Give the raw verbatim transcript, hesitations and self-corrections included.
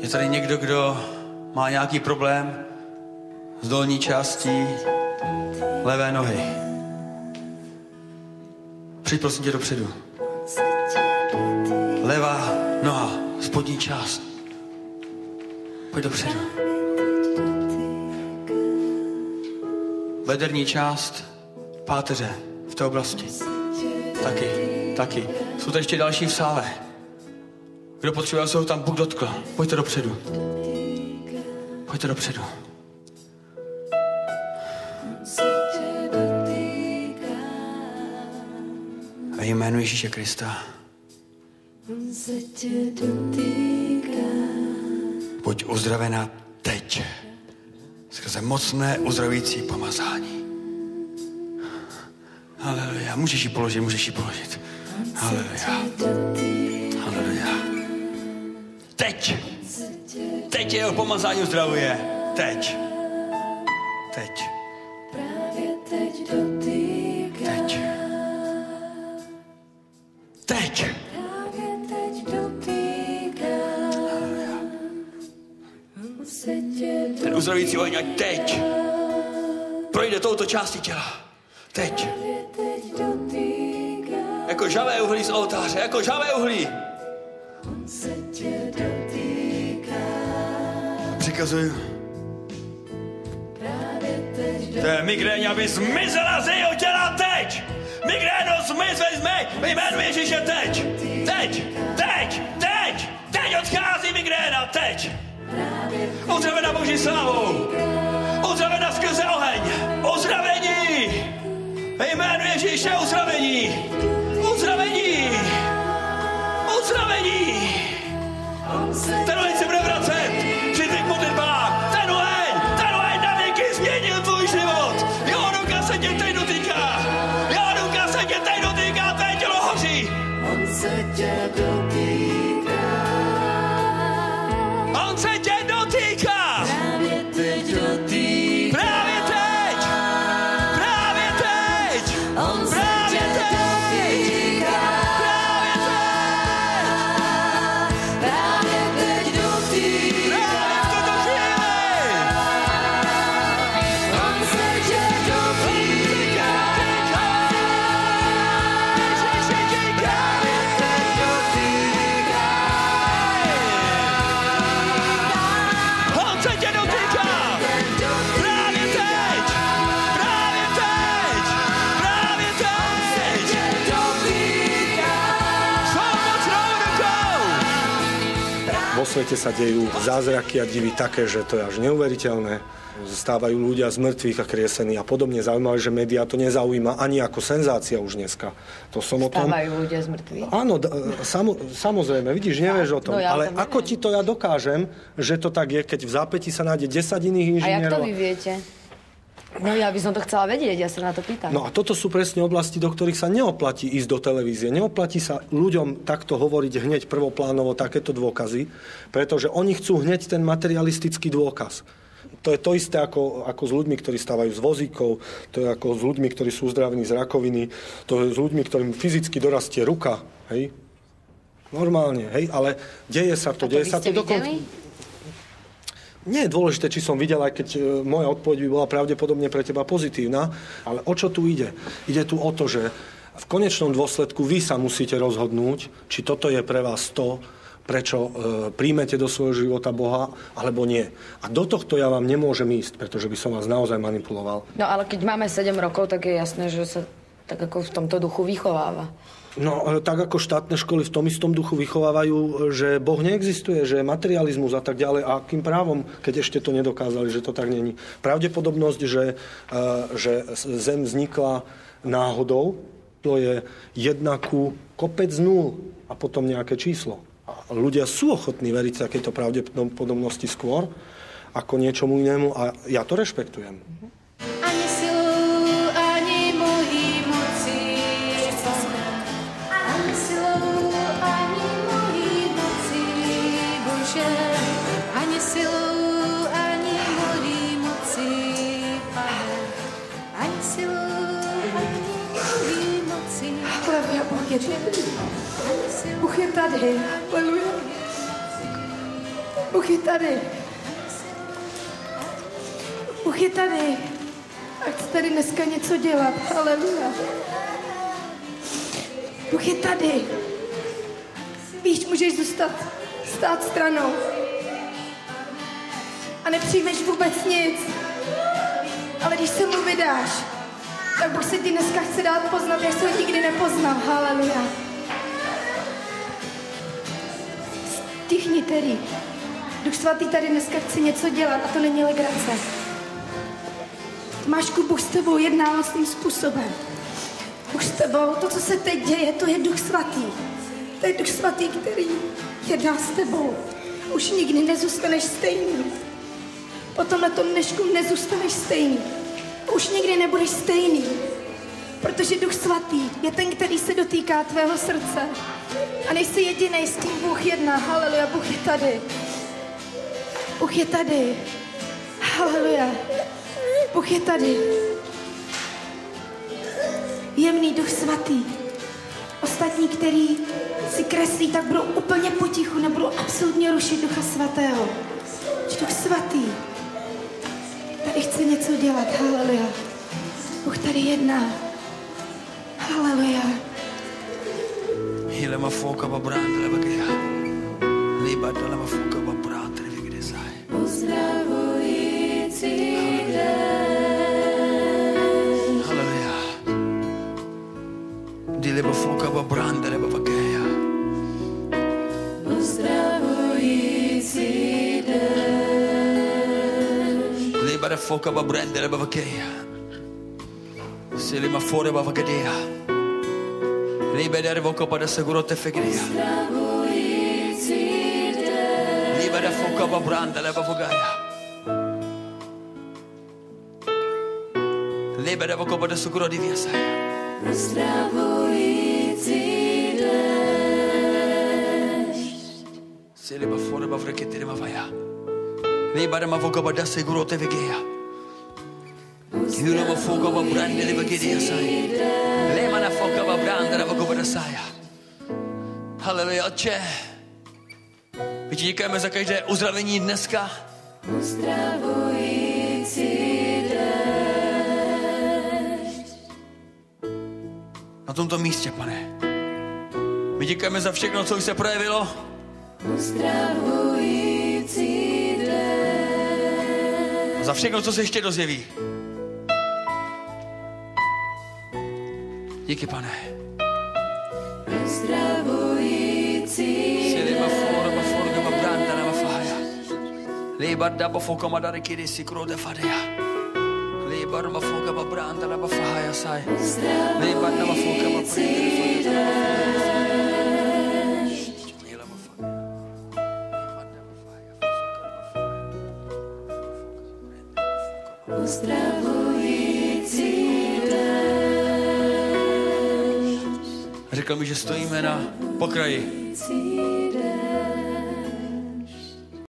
tady někdo, kdo má nějaký problém s dolní částí levé nohy? Přijď prosím tě dopředu. Levá noha, spodní část. Pojď dopředu. Bederní část páteře v té oblasti. Taky, taky. Jsou tady ještě další v sále. Kdo potřebuje, se ho tam Bůh dotkl. Pojďte dopředu. Pojďte dopředu. Ve jménu Ježíše Krista. Buď uzdravená teď. Skrze mocné uzdravující pomazání. Haleluja. Můžeš ji položit, můžeš ji položit. Haleluja. Haleluja. Teď. Teď jeho pomazání uzdravuje. Teď. Teď. Teď. Teď. Ten uzdravující oheň ať teď projde touto části těla. Teď. Jako žhavé uhlí z oltáře, jako žhavé uhlí. Přikazuju. té migréně, aby zmizela z jejího těla teď. Migréno zmiz, vezme ve jménu Ježíše teď. Teď, teď, teď, teď odchází migréna, teď. Uzdravena Boží slávou. Uzdravena skrze oheň. Uzdravení. Ve jménu Ježíše uzdravení. Uzdravení. Uzdravení. Ten oheň se bude vracet. Při těch modlitbách. Ten oheň. Ten oheň na věky změnil tvůj život. Jo, ruka se tě teď dotýká. Jo, ruka se tě teď dotýká. Tvé tělo hoří. On se tě dotýká. On se tě dotýká. Právě teď dotýká. Právě teď. Právě teď. On se tě dotýká. Právě teď. Právě teď dotýká. Právě v tuto chvíli. On se tě dotýká. Ježíš se dotýká. On se tě dotýká. Právě teď. Právě teď. Právě teď. Svou mocnou rukou. Vo svete sa dejú zázraky a divy také, že to je až neuveriteľné. Stávajú ľudia z mŕtvych a kriesení a podobne. Zaujímavé, že médiá to nezaujíma ani ako senzácia už dneska. To som o tom... Stávajú ľudia z mŕtvych? Áno, d- samo, samozrejme, vidíš, nevieš o tom. No ja ale to ako ti to ja dokážem, že to tak je, keď v zápäti sa nájde desať iných A jak inžinierov? to vy viete? No ja by som to chcela vedieť, ja sa na to pýtam. No a toto sú presne oblasti, do ktorých sa neoplatí ísť do televízie. Neoplatí sa ľuďom takto hovoriť hneď prvoplánovo takéto dôkazy, pretože oni chcú hneď ten materialistický dôkaz. To je to isté ako, ako s ľuďmi, ktorí stávajú z vozíkov, to je ako s ľuďmi, ktorí sú uzdravení z rakoviny, to je s ľuďmi, ktorým fyzicky dorastie ruka, hej? Normálne, hej? Ale deje sa to, A to deje vy sa ste to dokonca. videli? Nie je dôležité, či som videl, aj keď e, moja odpoveď by bola pravdepodobne pre teba pozitívna, ale o čo tu ide? Ide tu o to, že v konečnom dôsledku vy sa musíte rozhodnúť, či toto je pre vás to, prečo e, príjmete do svojho života Boha, alebo nie. A do tohto ja vám nemôžem ísť, pretože by som vás naozaj manipuloval. No ale keď máme sedem rokov, tak je jasné, že sa tak ako v tomto duchu vychováva. No, e, tak ako štátne školy v tom istom duchu vychovávajú, že Boh neexistuje, že je materializmus a tak ďalej. A akým právom, keď ešte to nedokázali, že to tak není. Pravdepodobnosť, že, e, že Zem vznikla náhodou, to je jedna ku kopec nul a potom nejaké číslo. A ľudia sú ochotní veriť takéto pravdepodobnosti skôr ako niečomu inému a ja to rešpektujem. Ani silou, ani mojí moci, ani silou, ani mojí moci, Bože, ani silou, ani mojí moci, Pane, ani silou, ani mojí moci. Hlavně Bůh je tady. Bůh je tady. Aleluja. Bůh je tady. Bůh je tady. A chce tady dneska něco dělat. Haleluja. Bůh je tady. Víš, můžeš zůstat, stát stranou. A nepřijmeš vůbec nic. Ale když se mu vydáš, tak Bůh se ti dneska chce dát poznat, jak jsi ho nikdy nepoznal. Haleluja. Stichni tedy. Duch svatý tady dneska chce něco dělat a to není legrace. Tomášku, Bůh s tebou jedná vlastním způsobem. Bůh s tebou, to, co se teď děje, to je Duch svatý. To je Duch svatý, který jedná s tebou. Už nikdy nezůstaneš stejný. Po tomhletom dnešku nezůstaneš stejný. Už nikdy nebudeš stejný. Protože Duch svatý je ten, který se dotýká tvého srdce. A nejsi jedinej, s kým Bůh jedná. Haleluja, Bůh je tady. Bůh je tady. Haleluja. Bůh je tady. Jemný Duch svatý. Ostatní, který si kreslí, tak budou úplně potichu, nebudou absolutně rušit Ducha svatého. Duch svatý tady chce něco dělat. Haleluja. Bůh tady jedná. Haleluja. Hilema foka ba brand leva gea. Liba leva foka ba brand leva gea sai. Uzdravující Haleluja. Di leva foka ba brand leva gea. uzdravující Liba da foka ba brand leva gea. Silima fore ba gea. Libera voca para seguro te fegria. Libera foca ba branda leva vogaya. Libera voca para seguro di via sai. Se liba fora ba frekete de mavaya. Libera ma voca para seguro te vegia. Hula ma foca ba branda leva gea sai. Lema na foka ba branda na voka ba saja. Haleluja, Otče. My ti děkujeme za každé uzdravení dneska. uzdravující Na tomto místě, Pane. My děkujeme za všechno, co už se projevilo. uzdravující A za všechno, co se ještě dozjeví. Díky, Pane. uzdravující Silima fora ba forga ba branda na faja. Liba da ba foka ma dare kiri sikro de fadia. Liba ma foka ba branda na faja sai. Liba na ma foka ba branda. uzdravující Řekl mi, že stojíme na pokraji.